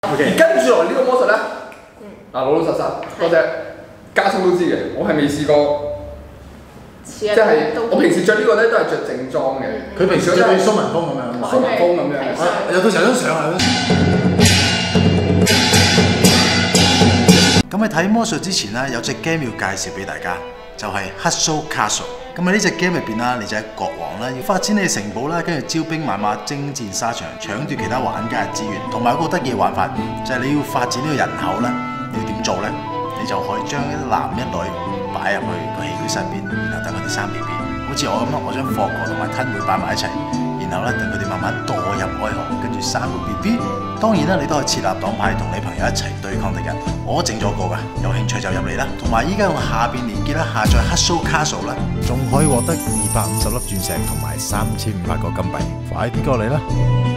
OK。跟住落嚟呢個魔術咧，嗱老老實實，多謝家聰都知嘅，我係未試過。即係我平時着呢個咧都係着正裝嘅， 佢平時着對蘇文峰咁樣， 蘇文峰咁樣。 有到時候張相啊。咁喺睇魔術之前咧，有隻 game 要介紹俾大家，就係 Hustle Castle。咁喺呢隻 game 入邊啦，你就係國王啦，要發展你城堡啦，跟住招兵買馬、征戰沙場、搶奪其他玩家嘅資源，同埋有個得意嘅玩法，就係你要發展呢個人口啦。你要點做咧？你就可以將一男一女擺入去個起居室入邊，然後等佢哋生 B B。好似我咁咯，我將霍哥同埋吞妹擺埋一齊，然後咧等佢哋慢慢墮入愛河，跟住生個 B B。當然啦，你都可以設立黨派同你朋友一齊對抗敵人。我整咗個㗎，有興趣就入嚟啦。同埋依家用下邊連結啦，下載 Hustle Castle 啦，仲可以獲得250粒鑽石同埋3500個金幣。快啲過嚟啦！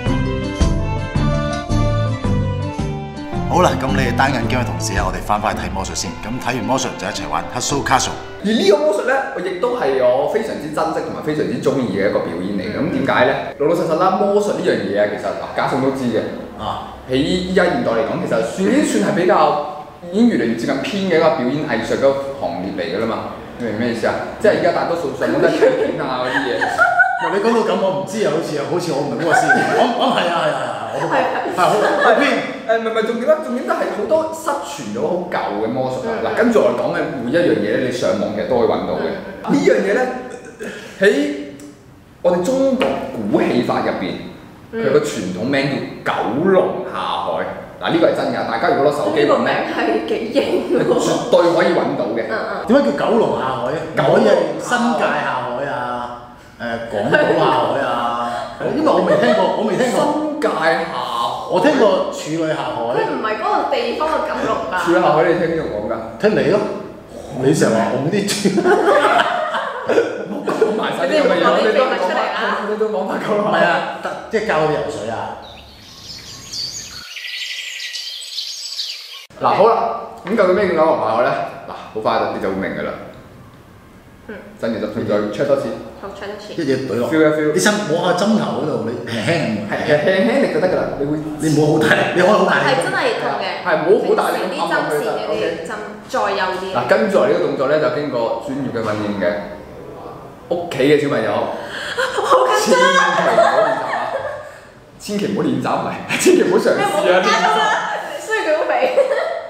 好啦，咁你哋單眼鏡嘅同事啊，我哋翻返去睇魔術先。咁睇完魔術就一齊玩 Hustle Castle。 而呢個魔術咧，我亦都係我非常之珍惜同埋非常之中意嘅一個表演嚟嘅。咁點解咧？老老實實啦，魔術呢樣嘢啊，其實家聰都知嘅。喺依家現代嚟講，其實已經算係比較已經越嚟越接近偏嘅一個表演藝術嘅行業嚟㗎啦嘛。你明咩意思啊？即係而家大多數上都係睇片啊嗰啲嘢。 你講到咁，我唔知啊，好似我唔係嗰個師傅。我係啊，我都係好偏。 唔係重點啦，重點都係好多失傳咗好舊嘅魔術啊！嗱，跟住我哋講嘅每一樣嘢咧，你上網其實都可以揾到嘅。呢樣嘢咧，喺我哋中國古戲法入邊，佢有個傳統名叫九龍下海。嗱，呢個係真㗎，大家如果攞手機揾咧， 係幾型喎， 絕對可以揾到嘅。 點解叫九龍下海啊？可以係新界下海啊，港島下海啊。因為我未聽過。新界下。我聽過處女下海。 佢唔係嗰個地方嘅九龍㗎。 處女下海你聽邊度講㗎？聽你咯。你成日話我啲處。講埋晒啲咁嘅嘢，你都講埋九龍。 唔係啊，即係教佢游水啊。 嗱好啦，咁究竟咩叫九龍下海咧？嗱，好快你就會明㗎啦。真嘅就再 check 多次。 好 check 多次。 一嘢懟落。 feel 一 feel。 你摸下針頭嗰度，你輕力就得㗎啦。你唔好好大力，你可以好大力。 係真係痛嘅。 係唔好好大力咁啲針線嗰啲針再幼啲。 嗱，跟住嚟呢個動作咧就經過專業嘅訓練嘅。屋企嘅小朋友， 好緊張。 千祈唔好練習，唔係，千祈唔好嘗試啊！練習。 需要佢好肥。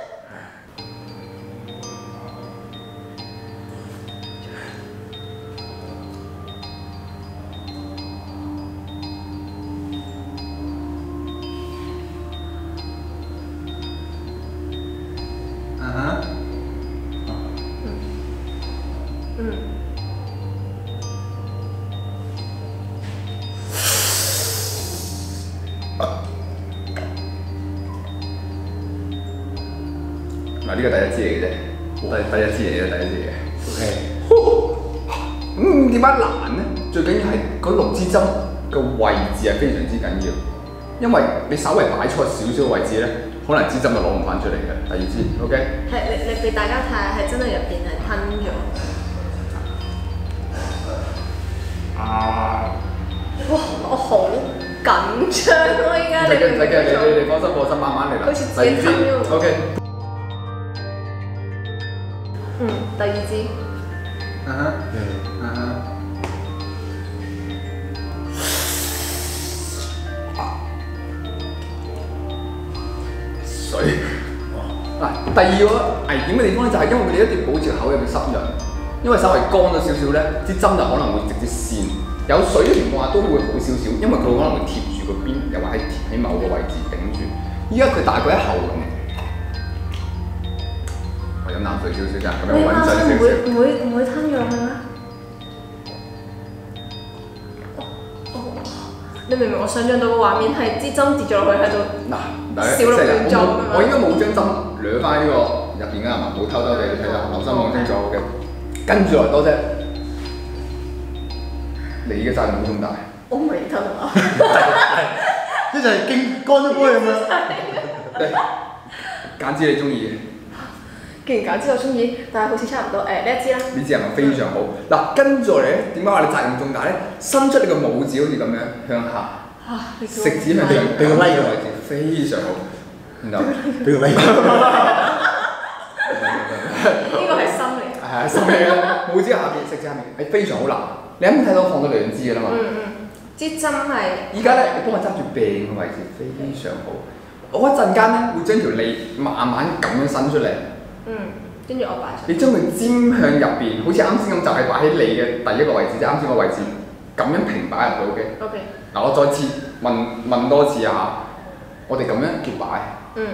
嗱，呢個第一支嚟嘅啫，第一支嚟嘅，第一支嚟嘅。OK。點解難咧？最緊要係嗰六支針嘅位置係非常之緊要，因為你稍微擺錯少少位置咧，可能支針就攞唔翻出嚟嘅。第二支 ，OK。 係你俾大家睇下，係真係入邊係吞咗。哇！我好緊張咯，依家你唔使驚， 你放心，慢慢嚟啦。 好似自己吞咗。 OK。 第二支。水。嗱，第二個危險嘅地方咧，就係因為佢哋一定要保持口入邊濕潤，因為稍微乾咗少少咧，支針就可能會直接跣。有水嘅情況下都會好少少，因為佢可能會貼住個邊，又或者喺某個位置頂住。依家佢大概喺喉嚨。我飲啖水少少咋，咁樣穩陣少少。 唔會吞咗落去咩？你明唔明？我想像到個畫面係支針跌咗落去喺度。嗱，小鹿亂撞咁樣。 我應該冇將針掠翻呢個入邊㗎係嘛？冇偷偷地睇下，留心望清楚嘅。跟住來多謝。你嘅責任冇咁大。 我唔係吞啊！ 呢就係勁乾咗杯咁樣。 揀支你中意嘅。 既然揀支我中意，但係好似差唔多。呢一支啦。呢支係咪非常好？嗱，跟住嚟咧，點解話你責任重大咧？伸出你個拇指好似咁樣向下，食指向上，俾個拉嘅位置非常好。 然後俾個 like。 呢個係心嚟。 係啊，心嚟嘅，拇指下邊、食指下面係非常好拿。你啱睇到放咗兩支㗎啦嘛。 支針係。 依家咧，你幫我揸住柄嘅位置非常好。我一陣間咧會將條脷慢慢咁樣伸出嚟。 跟住我擺上。 你將佢尖向入邊，好似啱先咁，就係擺喺脷嘅第一個位置，即係啱先個位置，咁樣平擺入去 ，OK。OK。嗱，我再次問多次啊，我哋咁樣叫擺。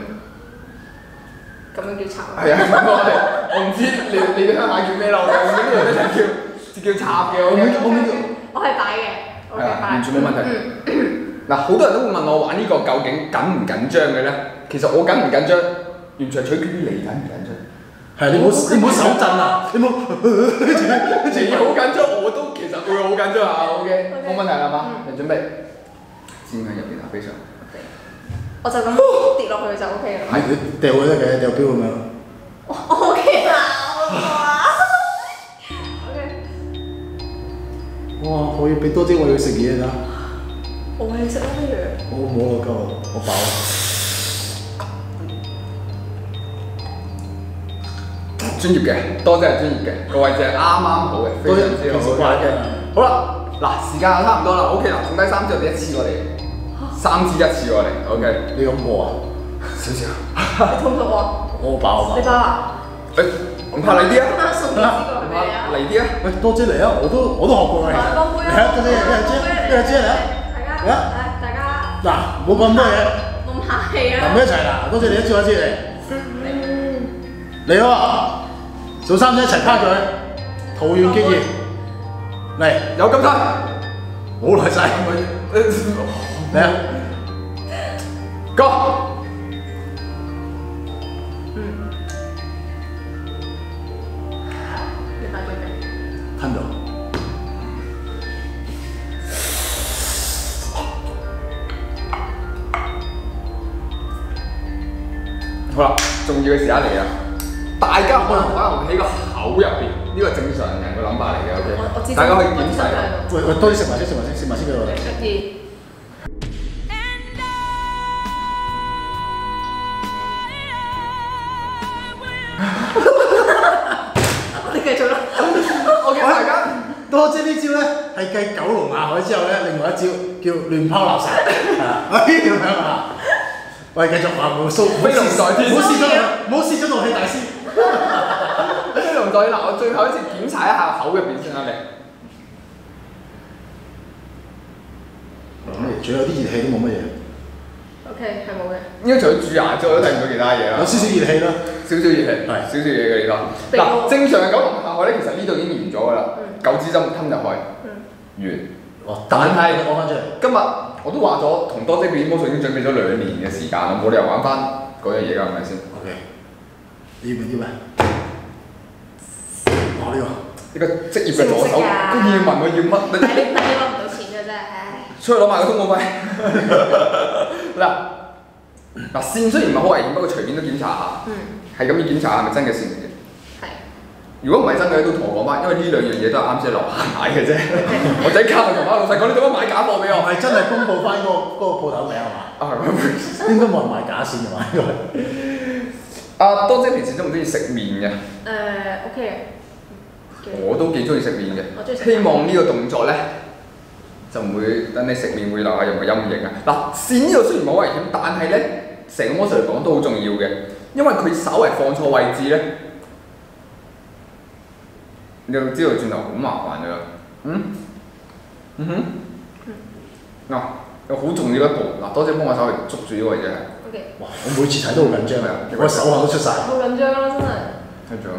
咁樣叫插。 係啊，我唔知你哋鄉下叫咩啦，我呢度叫插嘅， 我係擺嘅。 係啊，完全冇問題。嗱，好多人都會問我玩呢個究竟緊唔緊張嘅咧？其實我緊唔緊張，完全係取決於你緊唔緊張。 係你唔好手震啊！你唔好， 你好緊張，我都其實會好緊張下 ，OK， 冇問題啦嘛，你準備尖向入邊啊，非常。 我就咁跌落去就 OK 啦。 係佢掉佢得嘅，掉標咁樣。 OK 啦，OK。 哇！我要俾多啲我要食嘢㗎。 我餵你食啦，不如。 我冇啦，夠啦，我飽啦。 專業嘅，多謝係專業嘅，個位置係啱啱好嘅，非常之好嘅。好啦，嗱，時間又差唔多啦 ，OK 啦，剩低3支我哋一次過嚟，3支一次過嚟 ，OK。你咁餓啊？少少。 你痛唔痛啊？ 我飽。 你飽啊？ 唔怕嚟啲啊？ 嚟啲啊？ 喂，多姐嚟啊！我都學過㗎。嚟啊！多姐嚟啊！嚟啊！ 大家。 嗱，冇咁多嘢。 冇咁客氣啊！ 臨尾一齊嗱，多謝你一支嚟。嚟喎！做3隻一齊拋佢，桃園結義。嚟， 有咁多。 好耐晒。嚟啊 ！Go！ 你擺最尾。 吞到。 好啦，重要嘅時間嚟啦！大家可能喺個口入邊，呢個正常人嘅諗法嚟嘅 ，OK。大家可以檢查。 喂，多啲食埋先俾我哋。 我哋繼續啦。 OK， 大家。 多姐呢招咧係繼九龍亞海之後咧，另外一招叫亂拋垃圾。咁樣啊！喂，繼續啊！冇蘇飛龍在天， 唔好試咗怒氣大師。 飛龍在天嗱，我最後一次檢查一下口入邊先啦，你。 仲有啲熱氣都冇乜嘢。 OK，係冇嘅。 應該除咗蛀牙之外，都睇唔到其他嘢啦。 有少少熱氣啦， 少少熱氣，係少少嘢嘅呢個。嗱，正常嘅九龍下海咧，其實呢度已經完咗㗎啦，9支針吞入去，完。但係講翻出嚟， 今日我都話咗，同多姐表演魔術已經準備咗2年嘅時間啦，冇理由玩翻嗰樣嘢㗎，係咪先 ？OK， 你要唔要咩？我呢個職業嘅助手，都要問我要乜？ 但係你攞唔到錢嘅啫，唉。 出去攞埋個通告費。嗱，線雖然唔係好危險，不過隨便都檢查下。係咁要檢查下係咪真嘅線嚟嘅。係。如果唔係真嘅，都同我講翻，因為呢兩樣嘢都係啱先落下買嘅啫。我仔卡同翻老細講，你做乜買假貨俾我？ 係真係公佈翻嗰個鋪頭名係嘛？應該冇人賣假線㗎嘛？應該。 阿多姐平時中唔中意食麵嘅 ？OK 嘅。 我都幾中意食麵嘅。希望呢個動作咧，就唔會等你食麵會留下任何陰影啊！嗱，線呢度雖然冇危險，但係咧成個魔術嚟講都好重要嘅，因為佢稍為放錯位置咧，你就知道轉頭好麻煩㗎啦。嗱，有好重要一步，嗱，多謝幫我稍微捉住呢個位置。 OK。 哇！我每次睇都好緊張啊，我手汗都出晒。 好緊張啦，真係。 緊張。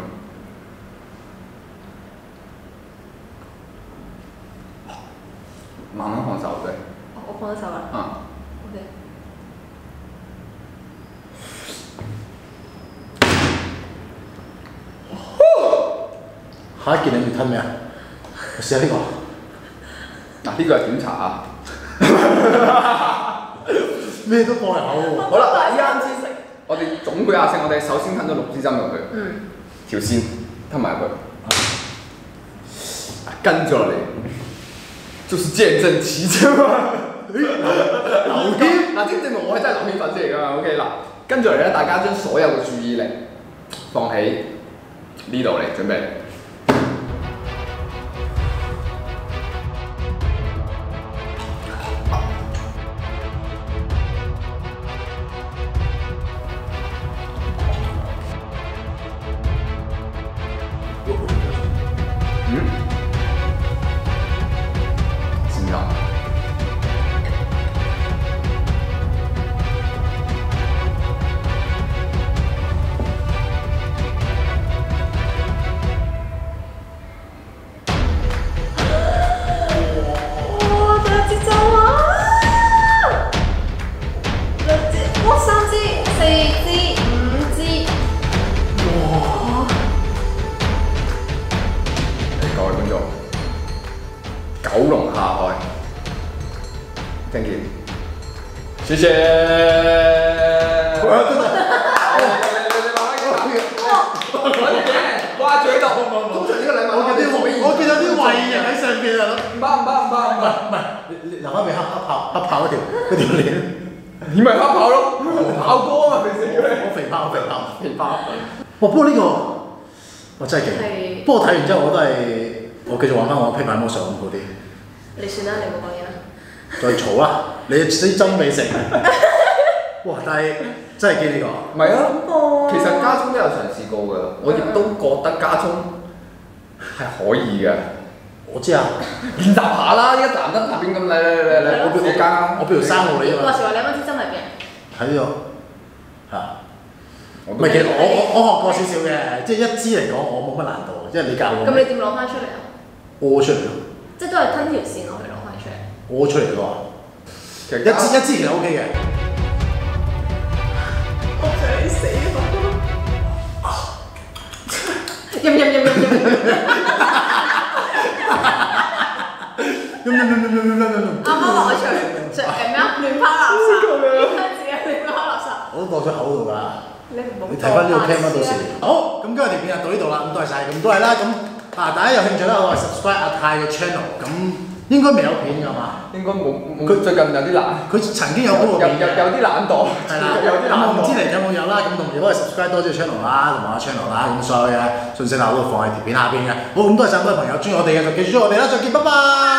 慢慢放手對。 我放咗手啦。OK。 下一件你要吞咩啊？我試下呢個。 嗱，呢個係檢查啊。 咩都放入口喎。 好啦，嗱，依家先，我哋總舉下先，我哋首先吞咗6支針入去。條線吞埋入去。跟住落嚟。就是見證奇蹟嘛！流血嗱，即係證明我係真係流血粉絲嚟㗎嘛 ，OK 嗱， 跟住嚟咧，大家將所有嘅注意力放喺呢度嚟準備。先㗎。九龍下海，thank you，謝謝。掛住喺度，通常呢個禮物我見到啲胃型喺上邊啊！ 唔係， 你留翻俾黑豹嗰條鏈。 你咪黑豹咯，豹哥啊嘛，平時叫你。 我肥豹。哇！不過呢個我真係勁。不過睇完之後我都係，我繼續玩翻我批牌魔術咁好啲。 你算啦，你冇講嘢啦。 再嘈啦！你啲針未食。哇！但係真係堅呢個。 唔係啊，其實家聰都有嘗試過㗎，我亦都覺得家聰係可以嘅。 我知啊， 練習下啦，一男得下邊咁嚟，我俾加， 我俾條生路你啊嘛。 話時話你揾支針嚟邊？ 喺呢度嚇。唔係，其實我學過少少嘅，即係一支嚟講我冇乜難度，即係你教我。 咁你點攞翻出嚟啊？ 屙出嚟咯。即係都係吞條線落去攞翻出嚟。 屙出嚟咯。其實一支其實 OK 嘅。 我想死啱啱攞出嚟，咩啊？亂拋垃圾，自己亂拋垃圾。 我都放咗口度㗎。 你睇翻呢個 cam 啦，到時。好，咁今日條片就到呢度啦，咁多謝晒，咁都係啦，咁大家有興趣咧，我係 subscribe 阿泰嘅 channel，咁應該未有片㗎嘛？ 應該冇，佢最近有啲懶，佢曾經有嗰個片有啲懶惰，係啦，有啲懶惰。我唔知嚟緊有冇有啦，咁同如果係 subscribe 多啲 channel 啦，同埋我 channel 啦，咁所有嘅信息我都放喺條片下邊嘅。好，咁多謝晒咁多朋友中意我哋嘅，就記住我哋啦，再見，拜拜。